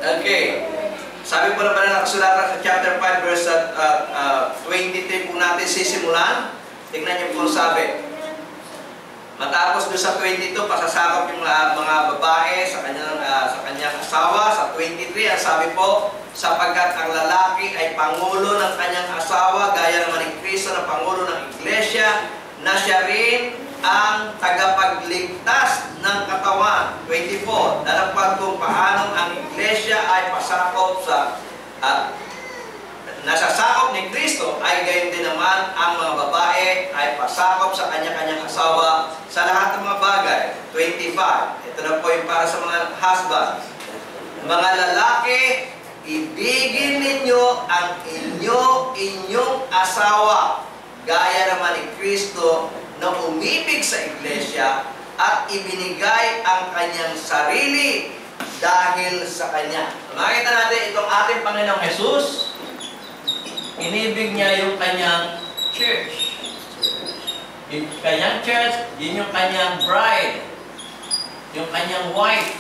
Okay. Sabi po naman na nakasulatan sa chapter 5 verse 23 po natin sisimulan. Tingnan niyo po sabi. Matapos doon sa 22, pasasakop yung mga babae sa kanyang asawa. Sa 23, ang sabi po, sapagkat ang lalaki ay pangulo ng kanyang asawa, gaya naman ni Kristo na pangulo ng iglesia, na siya rin ang tagapagligtas ng katawan. 24, dalagpag kung paanong ang iglesia ay pasakop sa nasasakop ni Kristo, ay gayon din naman ang mga babae ay pasakop sa kanya-kanyang asawa sa lahat ng mga bagay. 25, ito na po yung para sa mga husbands. Mga lalaki, ibigin ninyo ang inyong asawa, gaya naman ni Kristo na umibig sa iglesia at ibinigay ang kanyang sarili dahil sa kanya. Makita natin itong ating Panginoong Jesus, inibig niya yung kanyang church. Yung kanyang church, yun yung kanyang bride, yung kanyang wife.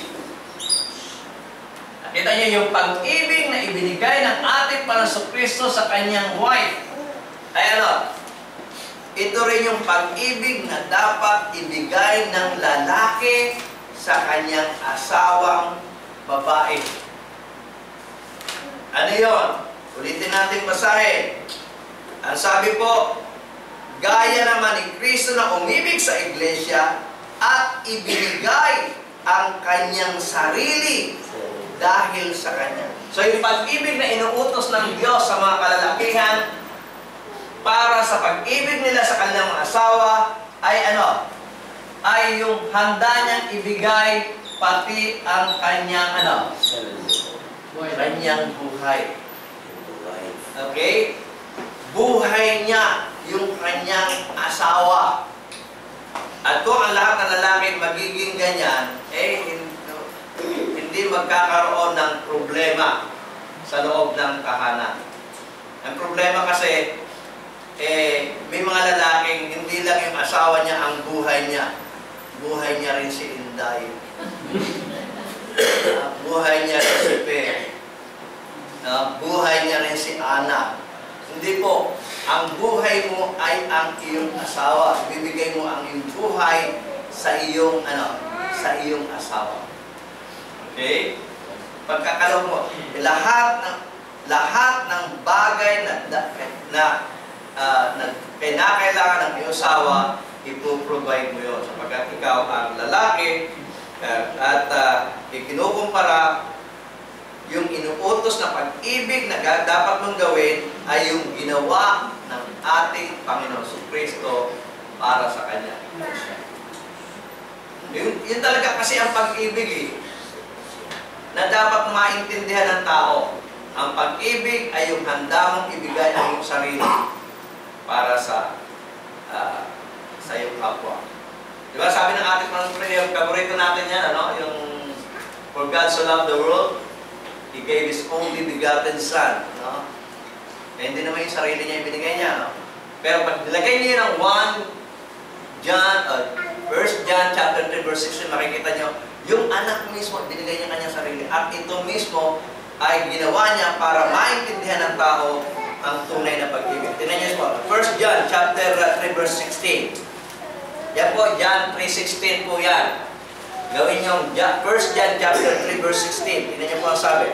Nakita niyo yung pag-ibig na ibinigay ng ating Panginoong Kristo sa kanyang wife. Ay ano? Ito rin yung pag-ibig na dapat ibigay ng lalaki sa kanyang asawang babae. Ano yun? Ulitin natin basahin. Ang sabi po, gaya naman ni Kristo na umibig sa iglesia at ibinigay ang kanyang sarili dahil sa kanya. So yung pag-ibig na inuutos ng Diyos sa mga kalalakihan para sa pag-ibig nila sa kanilang mga asawa ay ano? Ay yung handa niyang ibigay pati ang kanyang ano? Kanyang buhay. Okay? Buhay niya yung kanyang asawa. At kung ang lahat ng lalaki magiging ganyan, hindi magkakaroon ng problema sa loob ng tahanan. Ang problema kasi, may mga lalaking hindi lang yung asawa niya ang buhay niya. Buhay niya rin si Inday. Buhay niya rin si Pe. Buhay niya rin si Ana. Hindi po. Ang buhay mo ay ang iyong asawa. Ibibigay mo ang iyong buhay sa iyong sa iyong asawa. Okay? Pagkakalaw mo, lahat ng bagay na kinakailangan ng iyong asawa, ipoprovide mo yun. Sapagkat ikaw ang lalaki at ikinukumpara yung inuutos na pag-ibig na dapat mong gawin ay yung ginawa ng ating Panginoon Kristo para sa Kanya. Yun talaga kasi ang pag-ibig na dapat maintindihan ng tao. Ang pag-ibig ay yung handa mong ibigay ang iyong sarili para sa iyong kapwa. Diba sabi ng ating Panginoon, yung paborito natin yan, yung for God so loved the world, He gave His only begotten Son. Hindi naman yung sarili niya ibinigay niya. Pero pag nilagay niyo ng 1 John chapter 3 verse 16, makikita niyo, yung anak mismo, binigay niya kanyang sarili. At ito mismo ay ginawa niya para maintindihan ng tao ang tunay na pag-ibig. Tingnan niyo po, 1 John chapter 3 verse 16. Yan po, John 3:16 po yan. Gawin niyo 1 John chapter 3 verse 16. Tingnan niyo po ang sabi.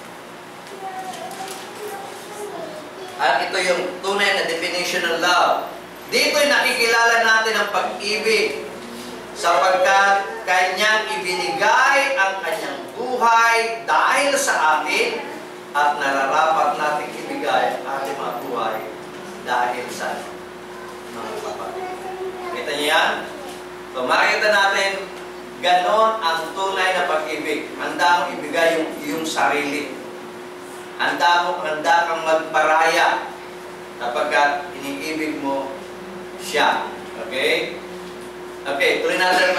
At ito yung tunay na definition ng love. Dito'y nakikilala natin ang pag-ibig sapagkat Kanyang ibinigay ang Kanyang buhay dahil sa atin at nararapat natin ibigay ang ating mga buhay dahil sa mga kapatid. Kita niyo yan? So makikita natin ganon ang tunay na pag-ibig. Handa mong ibigay yung iyong sarili. Handa kang magparaya kapag iniibig mo siya. Okay? Okay, tuloy natin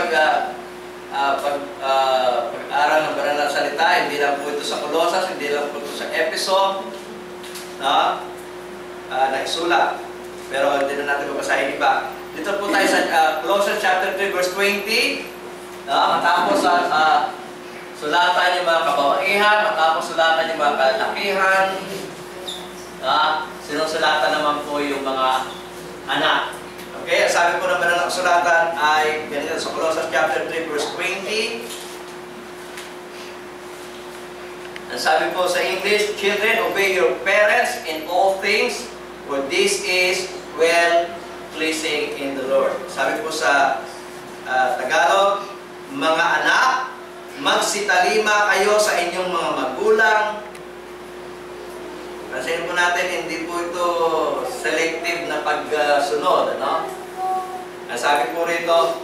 pag-aral ng banal na salita. Hindi lang po ito sa Colossus, hindi lang po ito sa Efeso na isulat. Pero hindi na natin babasahin iba. Dito po tayo sa Colossians chapter 3 verse 20. Matapos sulatan yung mga kababae kalalakihan, matapos sulatan yung mga kalalakihan, sinusulatan naman po yung mga anak. Okay, sabi po ng banal na kasulatan ay ganito sa Colossians chapter 3 verse 20. Ang sabi po sa English, "Children, obey your parents in all things, for this is well-pleasing in the Lord." Sabi po sa Tagalog, "Mga anak, magsitalima kayo sa inyong mga magulang." Kasi po natin, hindi po ito selective na pagsunod, ano? Sabi po rito,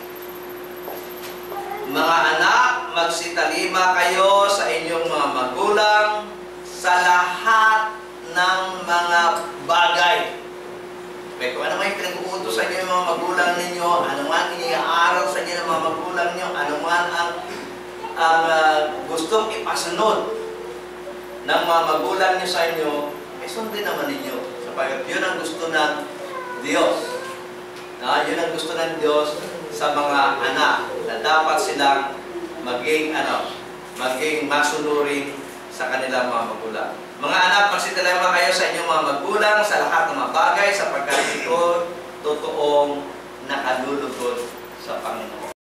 "Mga anak, magsitalima kayo sa inyong mga magulang sa lahat ng mga bagay." Okay, kung ano may pinag-uutos sa inyo ng mga magulang ninyo, ano man iniaaral sa inyo ng mga magulang ninyo, ano man ang gustong ipasunod ng mga magulang niyo sa inyo, sundin naman ninyo. Sapagkat yun ang gusto ng Diyos. Yun ang gusto ng Diyos sa mga anak na dapat silang maging masunurin sa kanilang mga magulang. Mga anak, magsitalima kayo sa inyong mga magulang sa lahat ng mga bagay sapagkat ito totoong nakalulugod sa Panginoon.